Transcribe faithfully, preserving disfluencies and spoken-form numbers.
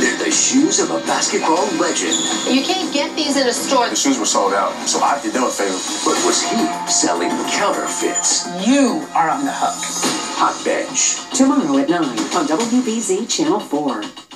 They're the shoes of a basketball legend. You can't get these in a store. The shoes were sold out, so I did them a favor. But was he selling counterfeits? You are on the hook. Hot Bench. Tomorrow at nine on W B Z Channel four.